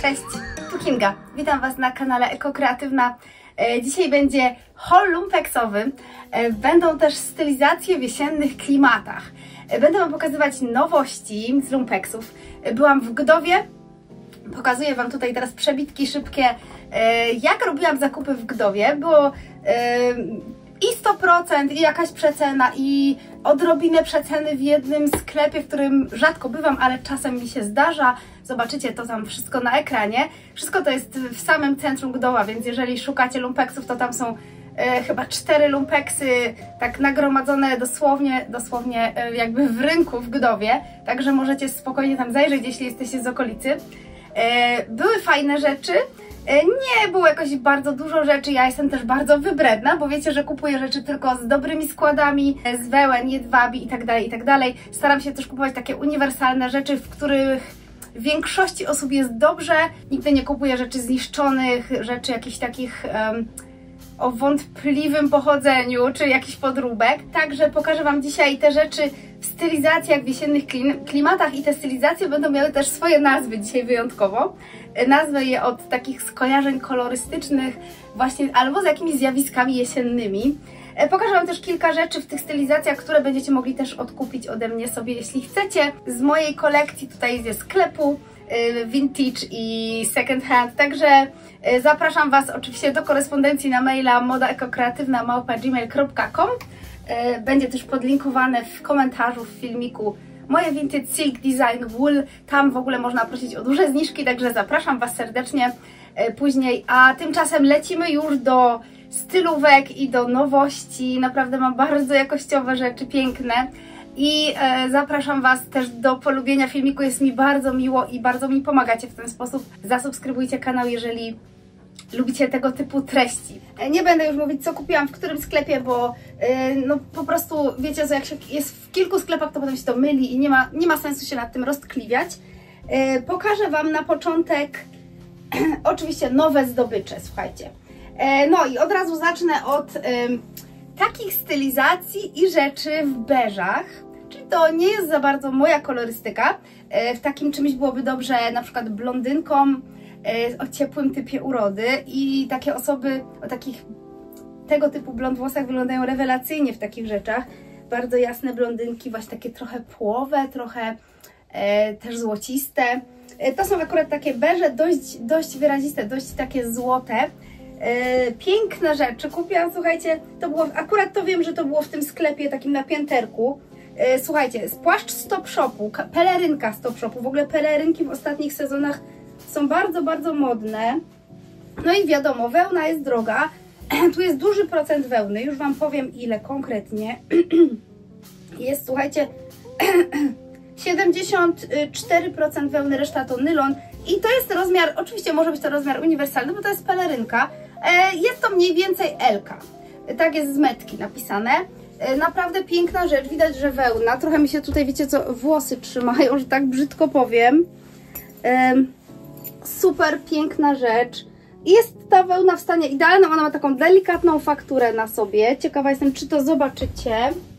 Cześć, tu Kinga. Witam Was na kanale Ekokreatywna. Dzisiaj będzie haul lumpeksowy. Będą też stylizacje w jesiennych klimatach. Będę Wam pokazywać nowości z lumpeksów. Byłam w Gdowie. Pokazuję Wam tutaj teraz przebitki szybkie, jak robiłam zakupy w Gdowie. Było i 100% i jakaś przecena i odrobinę przeceny w jednym sklepie, w którym rzadko bywam, ale czasem mi się zdarza. Zobaczycie to tam wszystko na ekranie. Wszystko to jest w samym centrum Gdowa, więc jeżeli szukacie lumpeksów, to tam są chyba 4 lumpeksy tak nagromadzone dosłownie jakby w rynku w Gdowie. Także możecie spokojnie tam zajrzeć, jeśli jesteście z okolicy. Były fajne rzeczy. Nie było jakoś bardzo dużo rzeczy, ja jestem też bardzo wybredna, bo wiecie, że kupuję rzeczy tylko z dobrymi składami, z wełen, jedwabi itd., itd. Staram się też kupować takie uniwersalne rzeczy, w których większości osób jest dobrze. Nigdy nie kupuję rzeczy zniszczonych, rzeczy jakichś takich o wątpliwym pochodzeniu, czy jakichś podróbek. Także pokażę Wam dzisiaj te rzeczy w stylizacjach w jesiennych klimatach i te stylizacje będą miały też swoje nazwy dzisiaj wyjątkowo. Nazwę je od takich skojarzeń kolorystycznych właśnie albo z jakimiś zjawiskami jesiennymi. Pokażę Wam też kilka rzeczy w tych stylizacjach, które będziecie mogli też odkupić ode mnie sobie, jeśli chcecie. Z mojej kolekcji tutaj ze sklepu vintage i second hand, także zapraszam Was oczywiście do korespondencji na maila modaekokreatywna@gmail.com. Będzie też podlinkowane w komentarzu w filmiku moje vintage silk design wool. Tam w ogóle można prosić o duże zniżki, także zapraszam Was serdecznie później. A tymczasem lecimy już do stylówek i do nowości. Naprawdę mam bardzo jakościowe rzeczy, piękne. I zapraszam Was też do polubienia filmiku, jest mi bardzo miło i bardzo mi pomagacie w ten sposób. Zasubskrybujcie kanał, jeżeli lubicie tego typu treści. Nie będę już mówić, co kupiłam w którym sklepie, bo no po prostu wiecie, że jak się jest w kilku sklepach, to potem się to myli i nie ma sensu się nad tym roztkliwiać. Pokażę Wam na początek oczywiście nowe zdobycze, słuchajcie. No i od razu zacznę od takich stylizacji i rzeczy w beżach, czyli to nie jest za bardzo moja kolorystyka. W takim czymś byłoby dobrze na przykład blondynkom o ciepłym typie urody i takie osoby o tego typu blond włosach wyglądają rewelacyjnie w takich rzeczach. Bardzo jasne blondynki, właśnie takie trochę płowe, trochę też złociste. To są akurat takie beże dość wyraziste, dość takie złote. Piękne rzeczy kupiłam, słuchajcie, to było, akurat to wiem, że to było w tym sklepie takim na pięterku. Słuchajcie, płaszcz Stop Shopu, pelerynka Stop Shopu, w ogóle pelerynki w ostatnich sezonach są bardzo, bardzo modne. No i wiadomo, wełna jest droga, tu jest duży procent wełny, już Wam powiem ile konkretnie. Jest, słuchajcie, 74% wełny, reszta to nylon i to jest rozmiar, oczywiście może być to rozmiar uniwersalny, bo to jest pelerynka. Jest to mniej więcej L-ka. Tak jest z metki napisane. Naprawdę piękna rzecz. Widać, że wełna. Trochę mi się tutaj, wiecie co, włosy trzymają, że tak brzydko powiem. Super piękna rzecz. Jest ta wełna w stanie idealnym. Ona ma taką delikatną fakturę na sobie. Ciekawa jestem, czy to zobaczycie.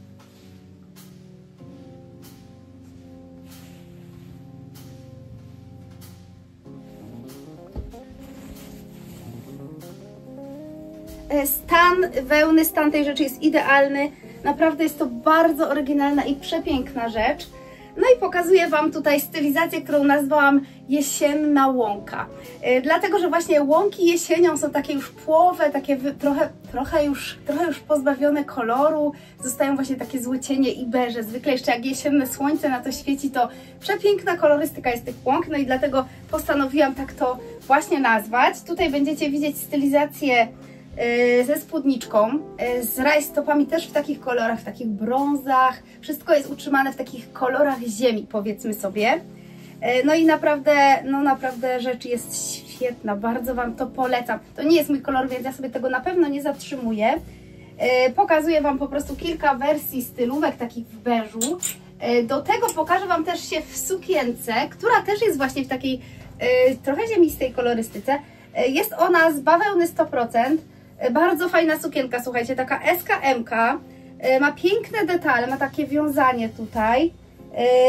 Stan wełny, stan tej rzeczy jest idealny. Naprawdę jest to bardzo oryginalna i przepiękna rzecz. No i pokazuję Wam tutaj stylizację, którą nazwałam jesienna łąka. Dlatego, że właśnie łąki jesienią są takie już płowe, takie trochę już pozbawione koloru. Zostają właśnie takie złocienie i beże. Zwykle jeszcze jak jesienne słońce na to świeci, to przepiękna kolorystyka jest tych łąk. No i dlatego postanowiłam tak to właśnie nazwać. Tutaj będziecie widzieć stylizację ze spódniczką, z rajstopami też w takich kolorach, w takich brązach. Wszystko jest utrzymane w takich kolorach ziemi, powiedzmy sobie. No i naprawdę rzecz jest świetna, bardzo Wam to polecam. To nie jest mój kolor, więc ja sobie tego na pewno nie zatrzymuję. Pokazuję Wam po prostu kilka wersji stylówek takich w beżu. Do tego pokażę Wam też się w sukience, która też jest właśnie w takiej trochę ziemistej kolorystyce. Jest ona z bawełny 100%. Bardzo fajna sukienka, słuchajcie, taka SKM-ka, ma piękne detale, ma takie wiązanie tutaj,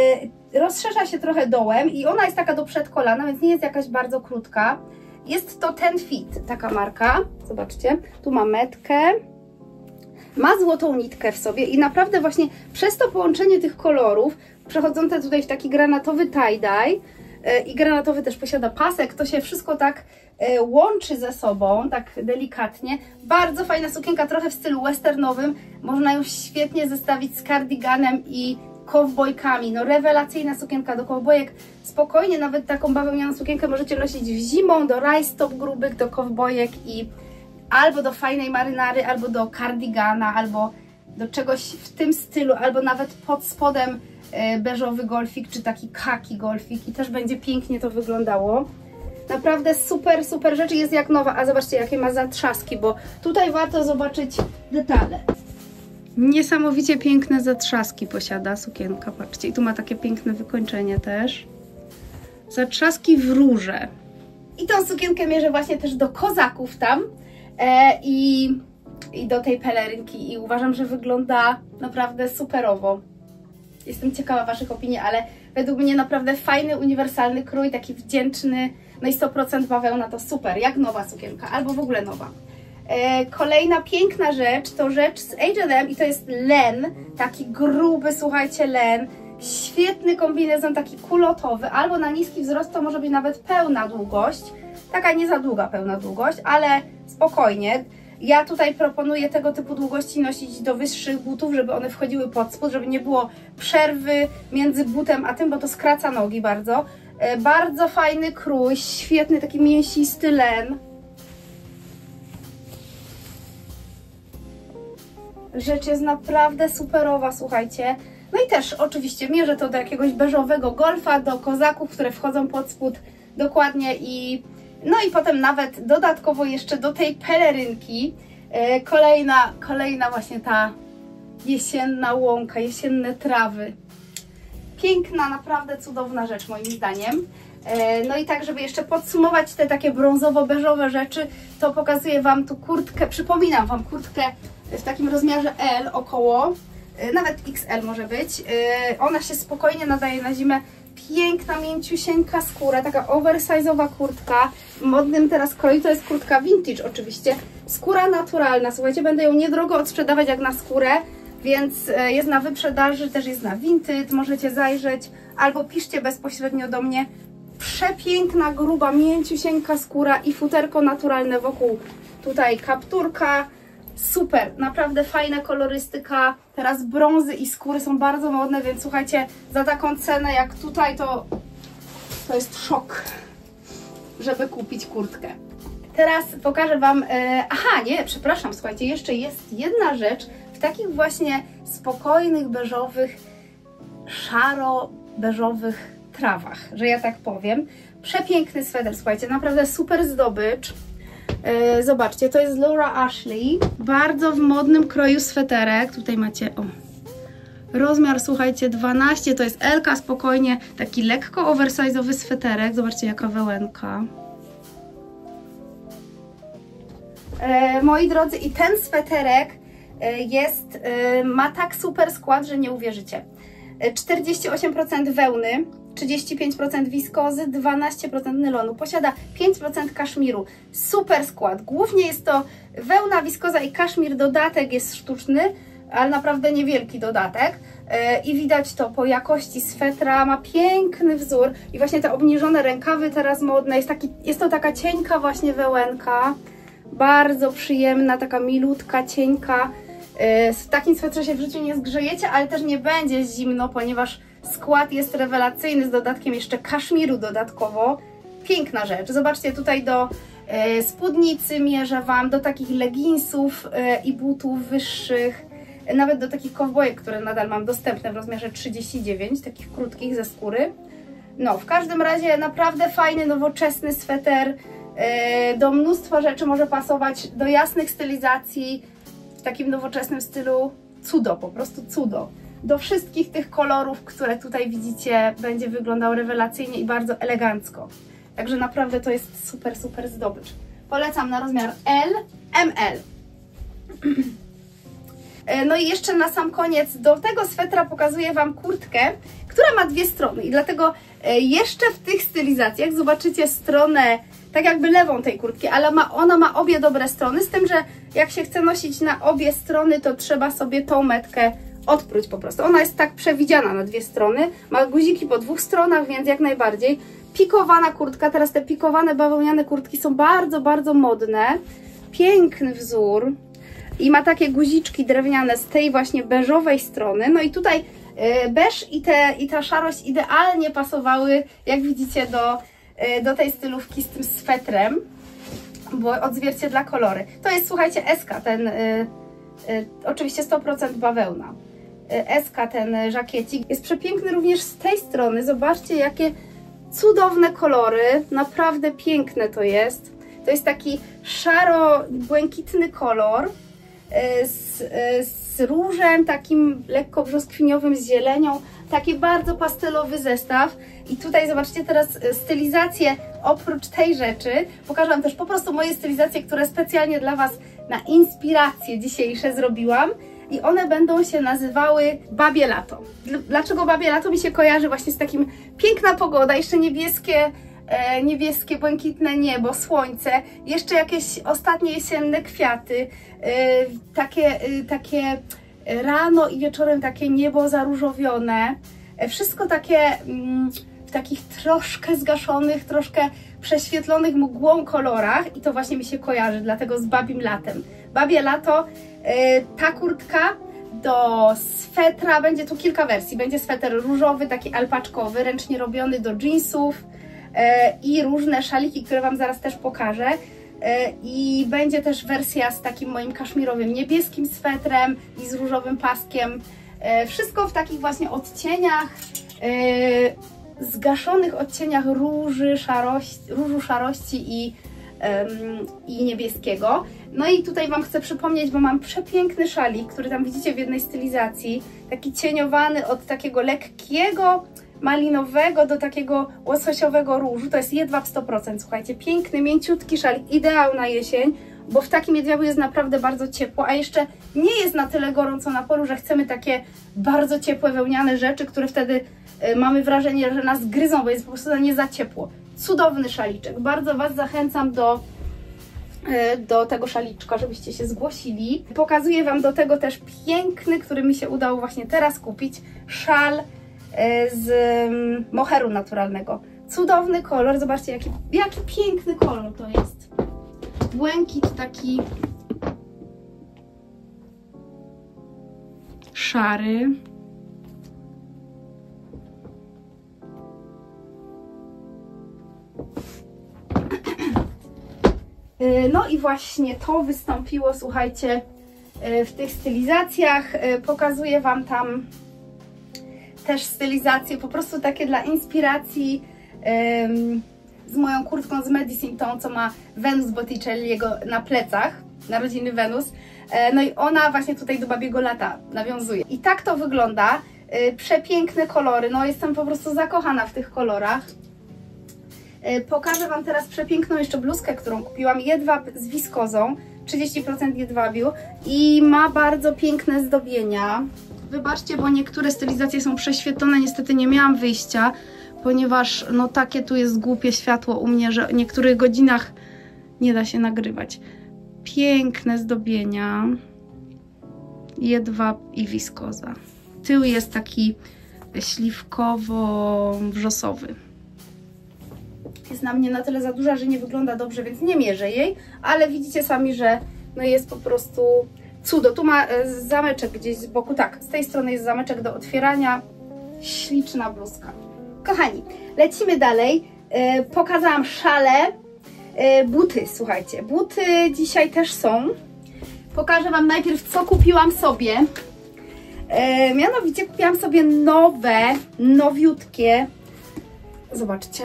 rozszerza się trochę dołem i ona jest taka do przedkolana, więc nie jest jakaś bardzo krótka. Jest to Ten Fit, taka marka. Zobaczcie, tu ma metkę. Ma złotą nitkę w sobie i naprawdę właśnie przez to połączenie tych kolorów, przechodzące tutaj w taki granatowy tie-dye i granatowy też posiada pasek, to się wszystko tak łączy ze sobą, tak delikatnie. Bardzo fajna sukienka, trochę w stylu westernowym. Można ją świetnie zestawić z kardiganem i kowbojkami. No rewelacyjna sukienka do kowbojek. Spokojnie, nawet taką bawełnianą sukienkę możecie nosić zimą, do rajstop grubych, do kowbojek i albo do fajnej marynary, albo do kardigana, albo do czegoś w tym stylu, albo nawet pod spodem beżowy golfik, czy taki kaki golfik i też będzie pięknie to wyglądało. Naprawdę super, super rzecz, jest jak nowa, a zobaczcie jakie ma zatrzaski, bo tutaj warto zobaczyć detale. Niesamowicie piękne zatrzaski posiada sukienka, patrzcie, i tu ma takie piękne wykończenie też. Zatrzaski w róże. I tą sukienkę mierzę właśnie też do kozaków tam i do tej pelerynki i uważam, że wygląda naprawdę superowo. Jestem ciekawa Waszych opinii, ale według mnie naprawdę fajny, uniwersalny krój, taki wdzięczny, no i 100% bawełna to super, jak nowa sukienka, albo w ogóle nowa. Kolejna piękna rzecz to rzecz z H&M i to jest len, taki gruby, słuchajcie, len. Świetny kombinezon, taki kulotowy, albo na niski wzrost to może być nawet pełna długość. Taka nie za długa pełna długość, ale spokojnie. Ja tutaj proponuję tego typu długości nosić do wyższych butów, żeby one wchodziły pod spód, żeby nie było przerwy między butem a tym, bo to skraca nogi bardzo. Bardzo fajny krój, świetny, taki mięsisty len. Rzecz jest naprawdę superowa, słuchajcie. No i też oczywiście mierzę to do jakiegoś beżowego golfa, do kozaków, które wchodzą pod spód dokładnie i no i potem nawet dodatkowo jeszcze do tej pelerynki kolejna właśnie ta jesienna łąka, jesienne trawy. Piękna, naprawdę cudowna rzecz moim zdaniem. No i tak, żeby jeszcze podsumować te takie brązowo-beżowe rzeczy, to pokazuję Wam tu kurtkę, przypominam Wam kurtkę w takim rozmiarze L około, nawet XL może być. Ona się spokojnie nadaje na zimę. Piękna, mięciusieńka skóra, taka oversize'owa kurtka. W modnym teraz kroju to jest kurtka vintage oczywiście. Skóra naturalna, słuchajcie, będę ją niedrogo odsprzedawać jak na skórę, więc jest na wyprzedaży, też jest na Vinted, możecie zajrzeć, albo piszcie bezpośrednio do mnie. Przepiękna, gruba, mięciusieńka skóra i futerko naturalne wokół. Tutaj kapturka. Super, naprawdę fajna kolorystyka. Teraz brązy i skóry są bardzo modne, więc słuchajcie, za taką cenę jak tutaj to jest szok, żeby kupić kurtkę. Teraz pokażę Wam, aha nie, przepraszam, słuchajcie, jeszcze jest jedna rzecz w takich właśnie spokojnych, beżowych, szaro-beżowych trawach, że ja tak powiem. Przepiękny sweter, słuchajcie, naprawdę super zdobycz. Zobaczcie, to jest Laura Ashley, bardzo w modnym kroju sweterek, tutaj macie, o, rozmiar, słuchajcie, 12, to jest L-ka, spokojnie, taki lekko oversize'owy sweterek, zobaczcie jaka wełenka. Moi drodzy, i ten sweterek ma tak super skład, że nie uwierzycie. 48% wełny, 35% wiskozy, 12% nylonu. Posiada 5% kaszmiru. Super skład. Głównie jest to wełna, wiskoza i kaszmir. Dodatek jest sztuczny, ale naprawdę niewielki dodatek. I widać to po jakości swetra. Ma piękny wzór. I właśnie te obniżone rękawy teraz modne. Jest to taka cienka właśnie wełenka. Bardzo przyjemna, taka milutka, cienka. W takim swetrze się w życiu nie zgrzejecie, ale też nie będzie zimno, ponieważ skład jest rewelacyjny, z dodatkiem jeszcze kaszmiru dodatkowo. Piękna rzecz. Zobaczcie, tutaj do spódnicy mierzę Wam, do takich leginsów i butów wyższych, nawet do takich kowbojek, które nadal mam dostępne w rozmiarze 39, takich krótkich ze skóry. No, w każdym razie naprawdę fajny, nowoczesny sweter. Do mnóstwa rzeczy może pasować, do jasnych stylizacji, w takim nowoczesnym stylu. Cudo, po prostu cudo. Do wszystkich tych kolorów, które tutaj widzicie, będzie wyglądał rewelacyjnie i bardzo elegancko. Także naprawdę to jest super, super zdobycz. Polecam na rozmiar L, ML. No i jeszcze na sam koniec do tego swetra pokazuję Wam kurtkę, która ma dwie strony i dlatego jeszcze w tych stylizacjach zobaczycie stronę tak jakby lewą tej kurtki, ale ona ma obie dobre strony, z tym, że jak się chce nosić na obie strony, to trzeba sobie tą metkę odpróć po prostu. Ona jest tak przewidziana na dwie strony, ma guziki po dwóch stronach, więc jak najbardziej. Pikowana kurtka, teraz te pikowane bawełniane kurtki są bardzo, bardzo modne. Piękny wzór i ma takie guziczki drewniane z tej właśnie beżowej strony. No i tutaj beż i ta szarość idealnie pasowały, jak widzicie, do tej stylówki z tym swetrem, bo odzwierciedla kolory. To jest, słuchajcie, SK, ten oczywiście 100% bawełna. SK, ten żakiecik. Jest przepiękny również z tej strony. Zobaczcie, jakie cudowne kolory. Naprawdę piękne to jest. To jest taki szaro-błękitny kolor z różem takim lekko brzoskwiniowym, z zielenią. Taki bardzo pastelowy zestaw. I tutaj zobaczcie teraz stylizację oprócz tej rzeczy. Pokażę Wam też po prostu moje stylizacje, które specjalnie dla Was na inspiracje dzisiejsze zrobiłam. I one będą się nazywały Babie Lato. Dlaczego Babie Lato? Mi się kojarzy właśnie z takim piękna pogoda, jeszcze niebieskie, błękitne niebo, słońce, jeszcze jakieś ostatnie jesienne kwiaty, takie rano i wieczorem takie niebo zaróżowione. Wszystko takie w takich troszkę zgaszonych, troszkę prześwietlonych mgłą kolorach i to właśnie mi się kojarzy, dlatego z Babim Latem. Babie Lato, ta kurtka do swetra, będzie tu kilka wersji. Będzie sweter różowy, taki alpaczkowy, ręcznie robiony do jeansów i różne szaliki, które Wam zaraz też pokażę. I będzie też wersja z takim moim kaszmirowym niebieskim swetrem i z różowym paskiem. Wszystko w takich właśnie odcieniach, zgaszonych odcieniach różu szarości i niebieskiego. No i tutaj Wam chcę przypomnieć, bo mam przepiękny szalik, który tam widzicie w jednej stylizacji, taki cieniowany od takiego lekkiego malinowego do takiego łososiowego różu. To jest jedwab 100%, słuchajcie, piękny, mięciutki szalik, ideał na jesień, bo w takim jedwabiu jest naprawdę bardzo ciepło, a jeszcze nie jest na tyle gorąco na polu, że chcemy takie bardzo ciepłe wełniane rzeczy, które wtedy mamy wrażenie, że nas gryzą, bo jest po prostu nie za ciepło. Cudowny szaliczek, bardzo Was zachęcam do tego szaliczka, żebyście się zgłosili. Pokazuję Wam do tego też piękny, który mi się udało właśnie teraz kupić, szal z moheru naturalnego. Cudowny kolor, zobaczcie jaki piękny kolor to jest. Błękit taki szary. No i właśnie to wystąpiło, słuchajcie, w tych stylizacjach. Pokazuję Wam tam też stylizacje, po prostu takie dla inspiracji z moją kurtką z Medicine, tą co ma Venus Botticelliego na plecach, narodziny Wenus. No i ona właśnie tutaj do Babiego Lata nawiązuje. I tak to wygląda. Przepiękne kolory, no jestem po prostu zakochana w tych kolorach. Pokażę Wam teraz przepiękną jeszcze bluzkę, którą kupiłam, jedwab z wiskozą, 30% jedwabiu i ma bardzo piękne zdobienia. Wybaczcie, bo niektóre stylizacje są prześwietlone, niestety nie miałam wyjścia, ponieważ no takie tu jest głupie światło u mnie, że w niektórych godzinach nie da się nagrywać. Piękne zdobienia, jedwab i wiskoza. Tył jest taki śliwkowo-wrzosowy. Jest na mnie na tyle za duża, że nie wygląda dobrze, więc nie mierzę jej, ale widzicie sami, że no jest po prostu cudo. Tu ma zameczek gdzieś z boku, tak, z tej strony jest zameczek do otwierania. Śliczna bluzka. Kochani, lecimy dalej. Pokazałam szale, buty, słuchajcie, buty dzisiaj też są. Pokażę Wam najpierw, co kupiłam sobie. Mianowicie kupiłam sobie nowiutkie, zobaczcie,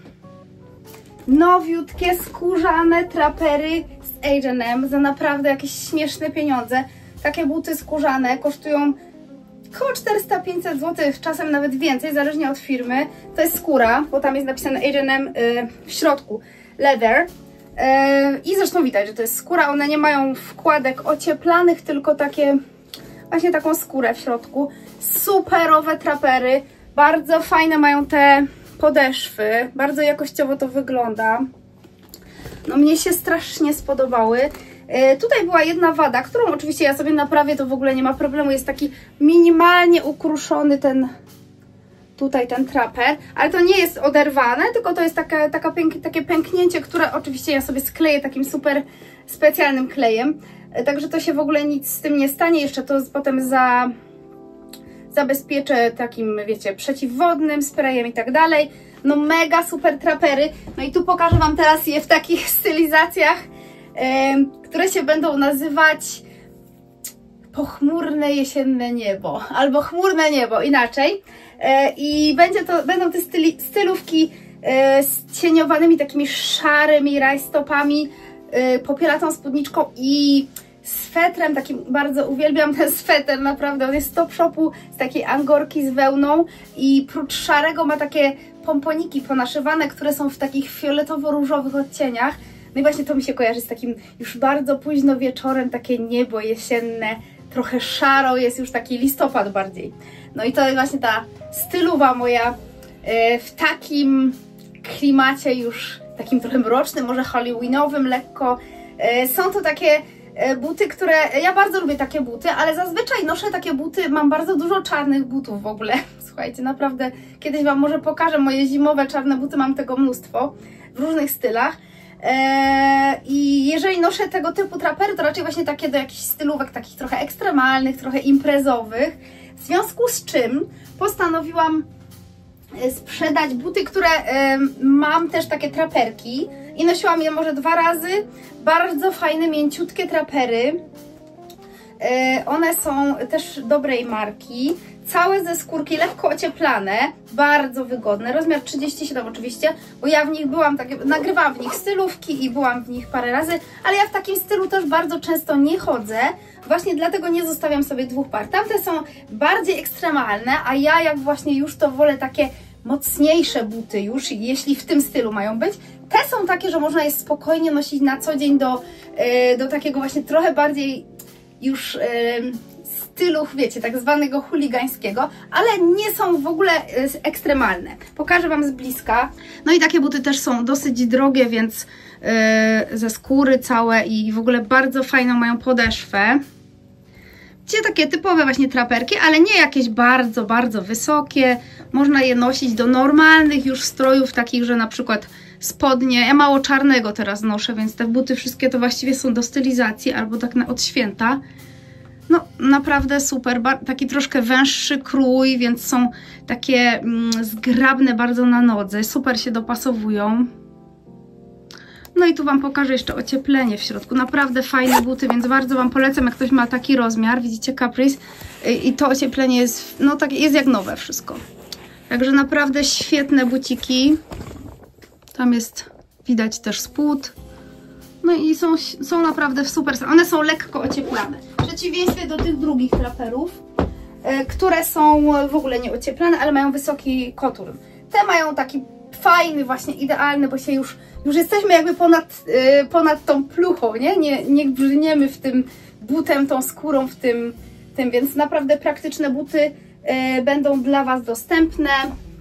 nowiutkie skórzane trapery z H&M za naprawdę jakieś śmieszne pieniądze. Takie buty skórzane kosztują około 400-500 zł, czasem nawet więcej, zależnie od firmy. To jest skóra, bo tam jest napisane H&M w środku, leather. I zresztą widać, że to jest skóra. One nie mają wkładek ocieplanych, tylko takie właśnie taką skórę w środku. Superowe trapery, bardzo fajne mają te podeszwy, bardzo jakościowo to wygląda. No mnie się strasznie spodobały. Tutaj była jedna wada, którą oczywiście ja sobie naprawię, to w ogóle nie ma problemu. Jest taki minimalnie ukruszony tutaj ten traper, ale to nie jest oderwane, tylko to jest takie pęknięcie, które oczywiście ja sobie skleję takim super specjalnym klejem. Także to się w ogóle nic z tym nie stanie. Jeszcze to potem zabezpieczę takim, wiecie, przeciwwodnym sprayem i tak dalej. No mega super trapery. No i tu pokażę Wam teraz je w takich stylizacjach, które się będą nazywać pochmurne jesienne niebo, albo chmurne niebo, inaczej. I będą te stylówki z cieniowanymi takimi szarymi rajstopami, popielatą spódniczką i swetrem takim. Bardzo uwielbiam ten sweter, naprawdę, on jest z Top Shopu, z takiej angorki z wełną i prócz szarego ma takie pomponiki ponaszywane, które są w takich fioletowo-różowych odcieniach. No i właśnie to mi się kojarzy z takim już bardzo późno wieczorem, takie niebo jesienne, trochę szaro, jest już taki listopad bardziej. No i to jest właśnie ta stylowa moja w takim klimacie już takim trochę mrocznym, może halloweenowym lekko. Są to takie buty, które... Ja bardzo lubię takie buty, ale zazwyczaj noszę takie buty, mam bardzo dużo czarnych butów w ogóle. Słuchajcie, naprawdę kiedyś Wam może pokażę moje zimowe czarne buty, mam tego mnóstwo w różnych stylach. I jeżeli noszę tego typu trapery, to raczej właśnie takie do jakichś stylówek takich trochę ekstremalnych, trochę imprezowych. W związku z czym postanowiłam sprzedać buty, które mam też takie traperki i nosiłam je może 2 razy. Bardzo fajne, mięciutkie trapery. One są też dobrej marki. Całe ze skórki, lekko ocieplane, bardzo wygodne. Rozmiar 37 oczywiście, bo ja w nich byłam, nagrywałam w nich stylówki i byłam w nich parę razy, ale ja w takim stylu też bardzo często nie chodzę. Właśnie dlatego nie zostawiam sobie 2 par. Tamte są bardziej ekstremalne, a ja jak właśnie już to wolę takie mocniejsze buty już, jeśli w tym stylu mają być. Te są takie, że można je spokojnie nosić na co dzień do takiego właśnie trochę bardziej już stylu, wiecie, tak zwanego chuligańskiego, ale nie są w ogóle ekstremalne. Pokażę Wam z bliska. No i takie buty też są dosyć drogie, więc ze skóry całe i w ogóle bardzo fajną mają podeszwę. Gdzie takie typowe właśnie traperki, ale nie jakieś bardzo, bardzo wysokie. Można je nosić do normalnych już strojów, takich, że na przykład spodnie. Ja mało czarnego teraz noszę, więc te buty wszystkie to właściwie są do stylizacji albo tak od święta. No naprawdę super, taki troszkę węższy krój, więc są takie zgrabne bardzo na nodze, super się dopasowują. No i tu Wam pokażę jeszcze ocieplenie w środku, naprawdę fajne buty, więc bardzo Wam polecam, jak ktoś ma taki rozmiar, widzicie Caprice, i to ocieplenie jest, no tak, jest jak nowe wszystko. Także naprawdę świetne buciki, tam jest, widać też spód. No i są naprawdę super, one są lekko ocieplane. W przeciwieństwie do tych drugich traperów, które są w ogóle nie ocieplane, ale mają wysoki kotur. Te mają taki fajny, właśnie idealny, bo się już jesteśmy jakby ponad tą pluchą, nie brzyniemy w tym butem, tą skórą w tym, więc naprawdę praktyczne buty będą dla Was dostępne.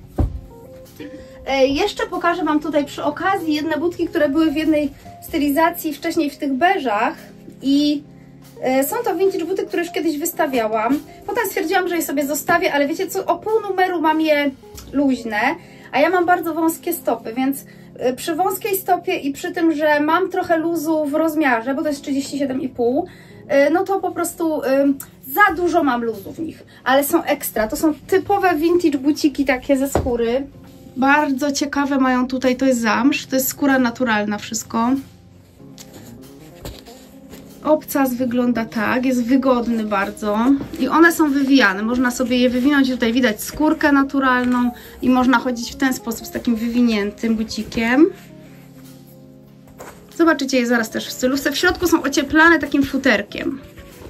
Jeszcze pokażę Wam tutaj przy okazji jedne butki, które były w jednej stylizacji wcześniej w tych beżach i są to vintage buty, które już kiedyś wystawiałam. Potem stwierdziłam, że je sobie zostawię, ale wiecie co, o pół numeru mam je luźne, a ja mam bardzo wąskie stopy, więc przy wąskiej stopie i przy tym, że mam trochę luzu w rozmiarze, bo to jest 37,5, no to po prostu za dużo mam luzu w nich, ale są ekstra. To są typowe vintage buciki takie ze skóry. Bardzo ciekawe mają tutaj, to jest zamsz, to jest skóra naturalna wszystko. Obcas wygląda tak, jest wygodny bardzo i one są wywijane, można sobie je wywinąć, tutaj widać skórkę naturalną i można chodzić w ten sposób z takim wywiniętym bucikiem. Zobaczycie je zaraz też w stylówce, w środku są ocieplane takim futerkiem.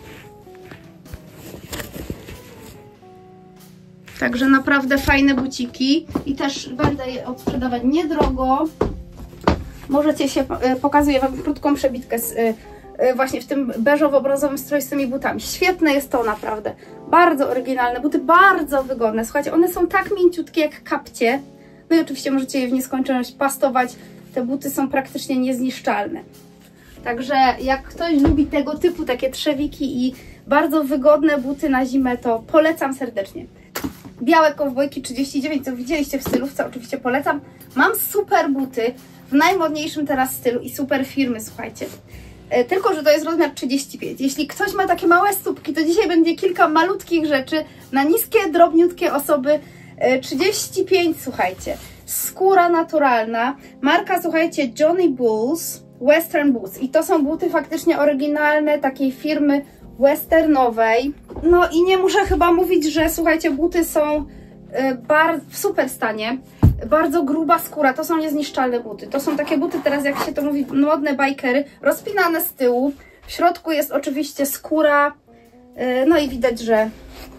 Także naprawdę fajne buciki i też będę je odsprzedawać niedrogo. Możecie się, pokazuję Wam krótką przebitkę właśnie w tym beżowo-brązowym stroju z tymi butami. Świetne jest to naprawdę. Bardzo oryginalne buty, bardzo wygodne. Słuchajcie, one są tak mięciutkie jak kapcie. No i oczywiście możecie je w nieskończoność pastować. Te buty są praktycznie niezniszczalne. Także jak ktoś lubi tego typu takie trzewiki i bardzo wygodne buty na zimę, to polecam serdecznie. Białe kowbojki 39, co widzieliście w stylówce, oczywiście polecam. Mam super buty w najmodniejszym teraz stylu i super firmy, słuchajcie. Tylko że to jest rozmiar 35. Jeśli ktoś ma takie małe stópki, to dzisiaj będzie kilka malutkich rzeczy na niskie, drobniutkie osoby. 35, słuchajcie. Skóra naturalna. Marka, słuchajcie, Johnny Bulls Western Boots. I to są buty faktycznie oryginalne, takiej firmy westernowej. No i nie muszę chyba mówić, że słuchajcie, buty są w super stanie. Bardzo gruba skóra, to są niezniszczalne buty. To są takie buty teraz, jak się to mówi, modne bikery, rozpinane z tyłu. W środku jest oczywiście skóra. No i widać, że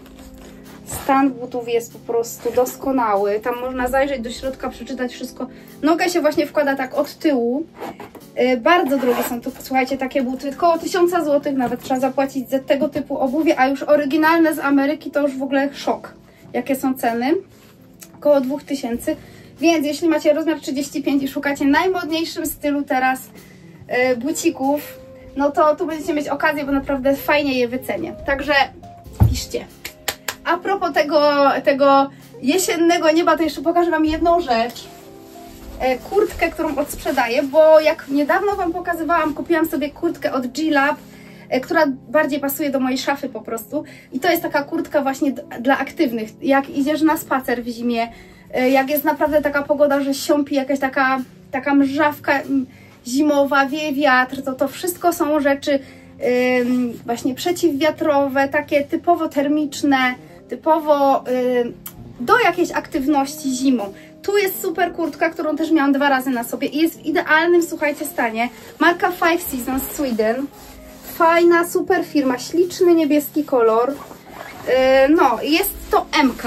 stan butów jest po prostu doskonały. Tam można zajrzeć do środka, przeczytać wszystko. Nogę się właśnie wkłada tak od tyłu. Bardzo drogie są to, słuchajcie, takie buty. Około 1000 zł nawet trzeba zapłacić za tego typu obuwie, a już oryginalne z Ameryki to już w ogóle szok. Jakie są ceny? Około 2000. Więc jeśli macie rozmiar 35 i szukacie najmodniejszym stylu teraz bucików, no to tu będziecie mieć okazję, bo naprawdę fajnie je wycenię. Także piszcie. A propos tego jesiennego nieba, to jeszcze pokażę Wam jedną rzecz. Kurtkę, którą odsprzedaję, bo jak niedawno Wam pokazywałam, kupiłam sobie kurtkę od G-Lab, która bardziej pasuje do mojej szafy po prostu. I to jest taka kurtka właśnie dla aktywnych. Jak idziesz na spacer w zimie, jak jest naprawdę taka pogoda, że siąpi jakaś taka mrzawka zimowa, wieje wiatr, to wszystko są rzeczy właśnie przeciwwiatrowe, takie typowo termiczne, typowo do jakiejś aktywności zimą. Tu jest super kurtka, którą też miałam 2 razy na sobie i jest w idealnym, słuchajcie, stanie. Marka Five Seasons Sweden. Fajna, super firma, śliczny niebieski kolor. No, jest to MK.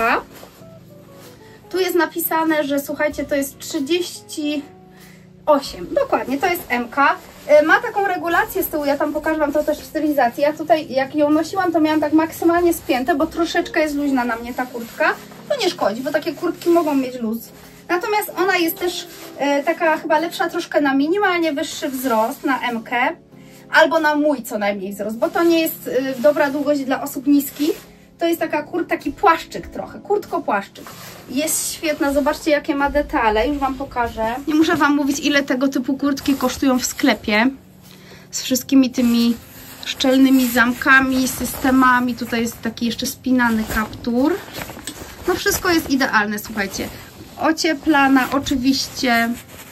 Tu jest napisane, że słuchajcie, to jest 38. Dokładnie, to jest MK. Ma taką regulację z tyłu, ja tam pokażę Wam to też w stylizacji. Ja tutaj, jak ją nosiłam, to miałam tak maksymalnie spięte, bo troszeczkę jest luźna na mnie ta kurtka. To nie szkodzi, bo takie kurtki mogą mieć luz. Natomiast ona jest też taka chyba lepsza troszkę na minimalnie wyższy wzrost, na MK. Albo na mój co najmniej wzrost, bo to nie jest dobra długość dla osób niskich. To jest taki płaszczyk trochę, kurtko-płaszczyk. Jest świetna, zobaczcie jakie ma detale, już Wam pokażę. Nie muszę Wam mówić, ile tego typu kurtki kosztują w sklepie. Z wszystkimi tymi szczelnymi zamkami, systemami. Tutaj jest taki jeszcze spinany kaptur. No wszystko jest idealne, słuchajcie. Ocieplana oczywiście.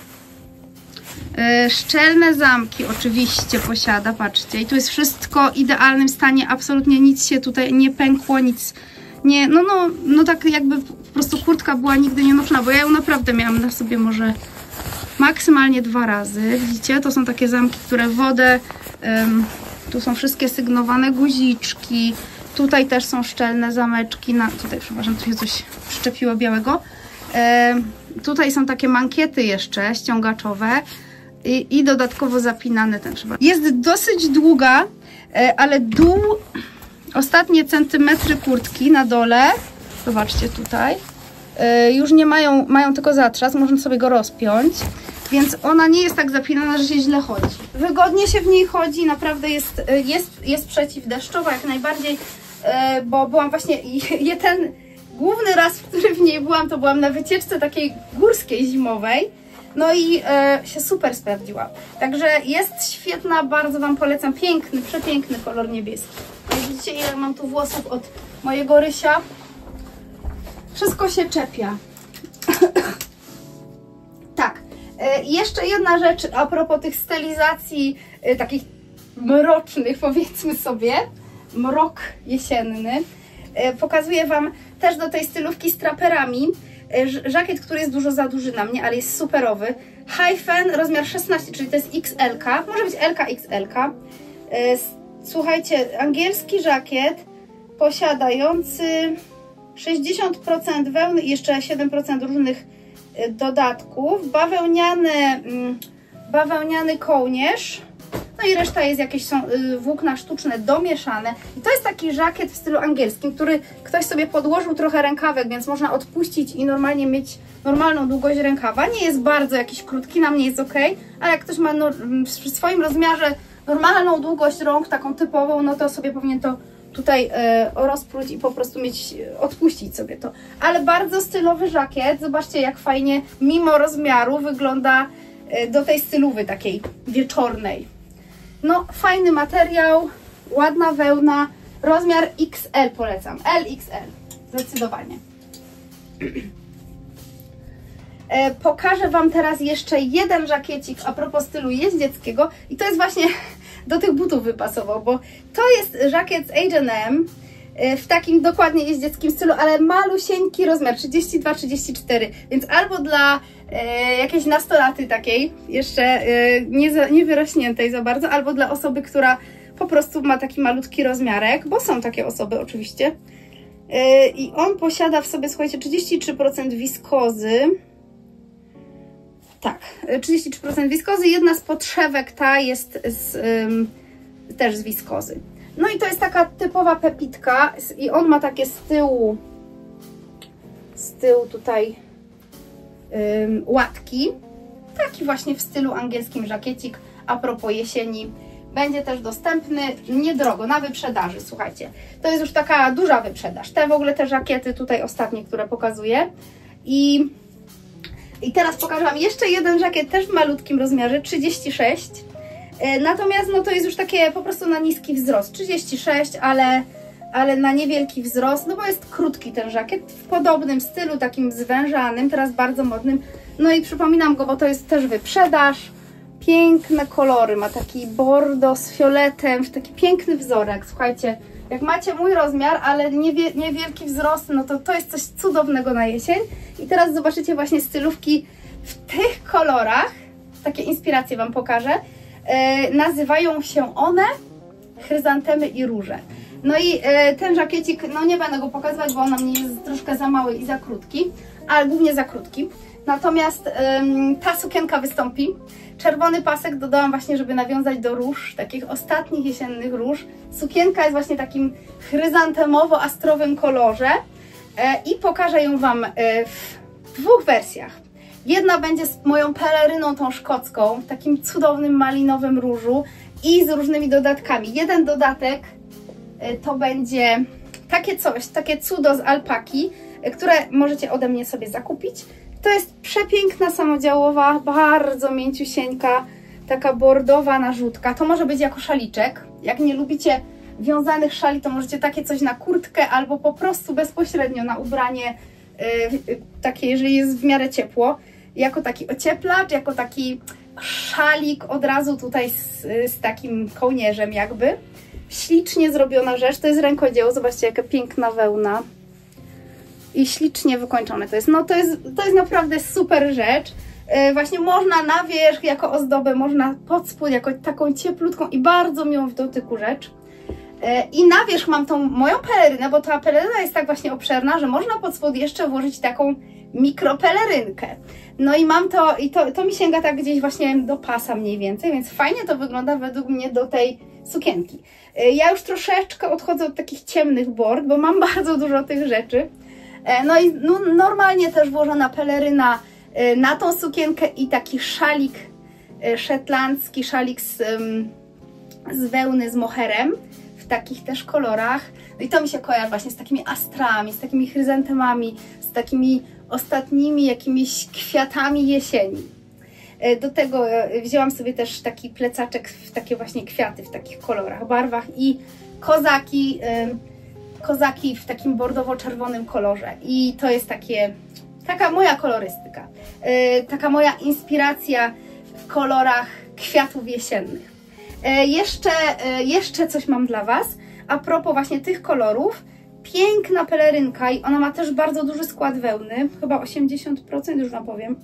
Szczelne zamki oczywiście posiada, patrzcie. I tu jest wszystko w idealnym stanie, absolutnie nic się tutaj nie pękło, nic nie, no tak jakby po prostu kurtka była nigdy nie noszona, bo ja ją naprawdę miałam na sobie może maksymalnie 2 razy. Widzicie, to są takie zamki, które wodę, tu są wszystkie sygnowane guziczki, tutaj też są szczelne zameczki, tutaj przepraszam, tu się coś przyczepiło białego. Tutaj są takie mankiety jeszcze ściągaczowe. I dodatkowo zapinany ten trzeba. Jest dosyć długa, ale dół, ostatnie centymetry kurtki na dole, zobaczcie tutaj, już nie mają tylko zatrzask, można sobie go rozpiąć, więc ona nie jest tak zapinana, że się źle chodzi. Wygodnie się w niej chodzi, naprawdę jest przeciwdeszczowa jak najbardziej, bo byłam właśnie, ten główny raz, w którym w niej byłam, to byłam na wycieczce takiej górskiej zimowej. No i się super sprawdziła. Także jest świetna, bardzo Wam polecam. Piękny, przepiękny kolor niebieski. Widzicie, ile mam tu włosów od mojego Rysia. Wszystko się czepia. Tak. Jeszcze jedna rzecz a propos tych stylizacji takich mrocznych, powiedzmy sobie. Mrok jesienny. Pokazuję Wam też do tej stylówki z traperami. Żakiet, który jest dużo za duży na mnie, ale jest superowy. Hyphen, rozmiar 16, czyli to jest XL-ka. Może być LK, XL-ka. Słuchajcie, angielski żakiet posiadający 60% wełny i jeszcze 7% różnych dodatków. Bawełniany kołnierz. no i reszta jest jakieś są włókna sztuczne domieszane. I to jest taki żakiet w stylu angielskim, który ktoś sobie podłożył trochę rękawek, więc można odpuścić i normalnie mieć normalną długość rękawa. Nie jest bardzo jakiś krótki, na mnie jest ok, ale jak ktoś ma w swoim rozmiarze normalną długość rąk, taką typową, no to sobie powinien to tutaj rozpróć i po prostu odpuścić sobie to. Ale bardzo stylowy żakiet, zobaczcie jak fajnie mimo rozmiaru wygląda do tej stylowy takiej wieczornej. No fajny materiał, ładna wełna, rozmiar XL polecam, LXL zdecydowanie. Pokażę Wam teraz jeszcze jeden żakiecik a propos stylu jeździeckiego i to jest właśnie do tych butów wypasował, bo to jest żakiet z H&M w takim dokładnie jeździeckim stylu, ale malusieńki rozmiar 32-34, więc albo dla jakiejś nastolaty takiej, jeszcze nie wyrośniętej za bardzo, albo dla osoby, która po prostu ma taki malutki rozmiarek, bo są takie osoby oczywiście. I on posiada w sobie, słuchajcie, 33% wiskozy. Tak, 33% wiskozy. Jedna z podszewek ta jest też z wiskozy. No i to jest taka typowa pepitka i on ma takie z tyłu tutaj łatki. Taki właśnie w stylu angielskim żakiecik a propos jesieni. Będzie też dostępny niedrogo, na wyprzedaży, słuchajcie. To jest już taka duża wyprzedaż. Te żakiety tutaj ostatnie, które pokazuję. I teraz pokażę Wam jeszcze jeden żakiet, też w malutkim rozmiarze, 36. Natomiast no to jest już takie po prostu na niski wzrost. 36, ale na niewielki wzrost, no bo jest krótki ten żakiet, w podobnym stylu, takim zwężanym, teraz bardzo modnym. No i przypominam go, bo to jest też wyprzedaż. Piękne kolory, ma taki bordo z fioletem, taki piękny wzorek. Słuchajcie, jak macie mój rozmiar, ale niewielki wzrost, no to jest coś cudownego na jesień. I teraz zobaczycie właśnie stylówki w tych kolorach, takie inspiracje Wam pokażę. Nazywają się one chryzantemy i róże. No i ten żakiecik, no nie będę go pokazywać, bo on na mnie jest troszkę za mały i za krótki, ale głównie za krótki. Natomiast ta sukienka wystąpi. Czerwony pasek dodałam właśnie, żeby nawiązać do róż, takich ostatnich jesiennych róż. Sukienka jest właśnie takim chryzantemowo-astrowym kolorze i pokażę ją Wam w dwóch wersjach. Jedna będzie z moją peleryną tą szkocką, w takim cudownym malinowym różu i z różnymi dodatkami. Jeden dodatek to będzie takie coś, takie cudo z alpaki, które możecie ode mnie sobie zakupić. To jest przepiękna, samodziałowa, bardzo mięciusieńka, taka bordowa narzutka. To może być jako szaliczek. Jak nie lubicie wiązanych szali, to możecie takie coś na kurtkę albo po prostu bezpośrednio na ubranie, takie, jeżeli jest w miarę ciepło. Jako taki ocieplacz, jako taki szalik od razu tutaj z takim kołnierzem jakby. Ślicznie zrobiona rzecz, to jest rękodzieło, zobaczcie jaka piękna wełna. I ślicznie wykończone to jest. No to jest naprawdę super rzecz. Właśnie można na wierzch jako ozdobę, można pod spód jako taką cieplutką i bardzo miłą w dotyku rzecz. I na wierzch mam tą moją pelerynę, bo ta peleryna jest tak właśnie obszerna, że można pod spód jeszcze włożyć taką mikropelerynkę. No i mam to, i to mi sięga tak gdzieś właśnie do pasa mniej więcej, więc fajnie to wygląda według mnie do tej sukienki. Ja już troszeczkę odchodzę od takich ciemnych bord, bo mam bardzo dużo tych rzeczy. No i normalnie też włożona peleryna na tą sukienkę i taki szalik szetlandzki, szalik z wełny z moherem w takich też kolorach. No i to mi się kojarzy właśnie z takimi astrami, z takimi chryzantemami, z takimi ostatnimi jakimiś kwiatami jesieni. Do tego wzięłam sobie też taki plecaczek w takie właśnie kwiaty w takich kolorach, barwach i kozaki w takim bordowo-czerwonym kolorze. I to jest taka moja kolorystyka, taka moja inspiracja w kolorach kwiatów jesiennych. Jeszcze coś mam dla Was. A propos właśnie tych kolorów, piękna pelerynka i ona ma też bardzo duży skład wełny, chyba 80%, już Wam powiem.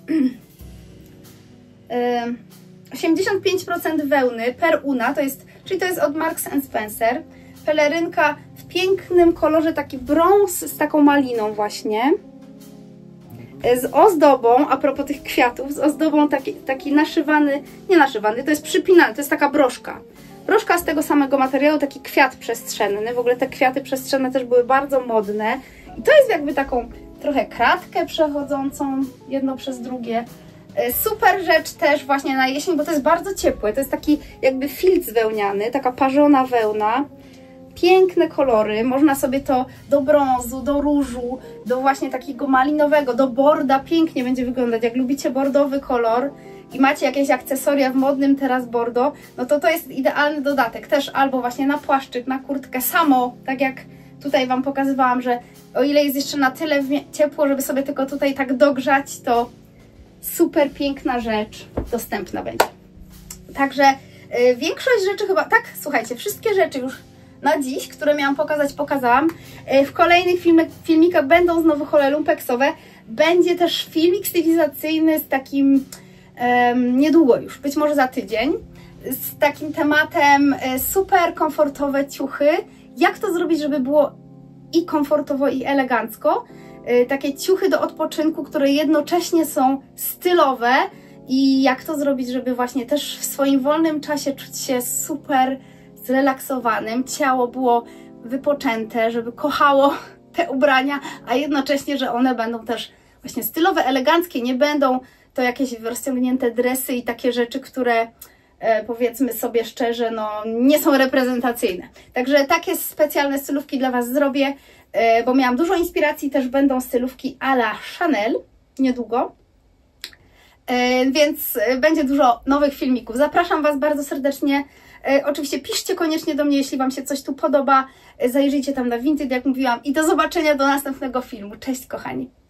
85% wełny per una, czyli to jest od Marks & Spencer. Pelerynka w pięknym kolorze, taki brąz z taką maliną właśnie. z ozdobą, a propos tych kwiatów, z ozdobą taki naszywany, nie naszywany, to jest przypinany, to jest taka broszka. Broszka z tego samego materiału, taki kwiat przestrzenny. W ogóle te kwiaty przestrzenne też były bardzo modne. I to jest jakby taką trochę kratkę przechodzącą jedno przez drugie. Super rzecz też właśnie na jesień, bo to jest bardzo ciepłe. To jest taki jakby filc wełniany, taka parzona wełna. Piękne kolory, można sobie to do brązu, do różu, do właśnie takiego malinowego, do borda pięknie będzie wyglądać. Jak lubicie bordowy kolor i macie jakieś akcesoria w modnym teraz bordo, no to jest idealny dodatek. Też albo właśnie na płaszczyk, na kurtkę samo, tak jak tutaj Wam pokazywałam, że o ile jest jeszcze na tyle ciepło, żeby sobie tylko tutaj tak dogrzać, to super piękna rzecz dostępna będzie. Także większość rzeczy chyba, tak, słuchajcie, wszystkie rzeczy już na dziś, które miałam pokazać, pokazałam. W kolejnych filmikach będą znowu hole lumpeksowe. Będzie też filmik stylizacyjny z takim, niedługo już, być może za tydzień, z takim tematem super komfortowe ciuchy. Jak to zrobić, żeby było i komfortowo, i elegancko. Takie ciuchy do odpoczynku, które jednocześnie są stylowe i jak to zrobić, żeby właśnie też w swoim wolnym czasie czuć się super zrelaksowanym, ciało było wypoczęte, żeby kochało te ubrania, a jednocześnie, że one będą też właśnie stylowe, eleganckie, nie będą to jakieś rozciągnięte dresy i takie rzeczy, które powiedzmy sobie szczerze, no nie są reprezentacyjne. Także takie specjalne stylówki dla Was zrobię, bo miałam dużo inspiracji, też będą stylówki à la Chanel niedługo. Więc będzie dużo nowych filmików. Zapraszam Was bardzo serdecznie. Oczywiście piszcie koniecznie do mnie, jeśli Wam się coś tu podoba. Zajrzyjcie tam na Vinted, jak mówiłam. I do zobaczenia do następnego filmu. Cześć, kochani!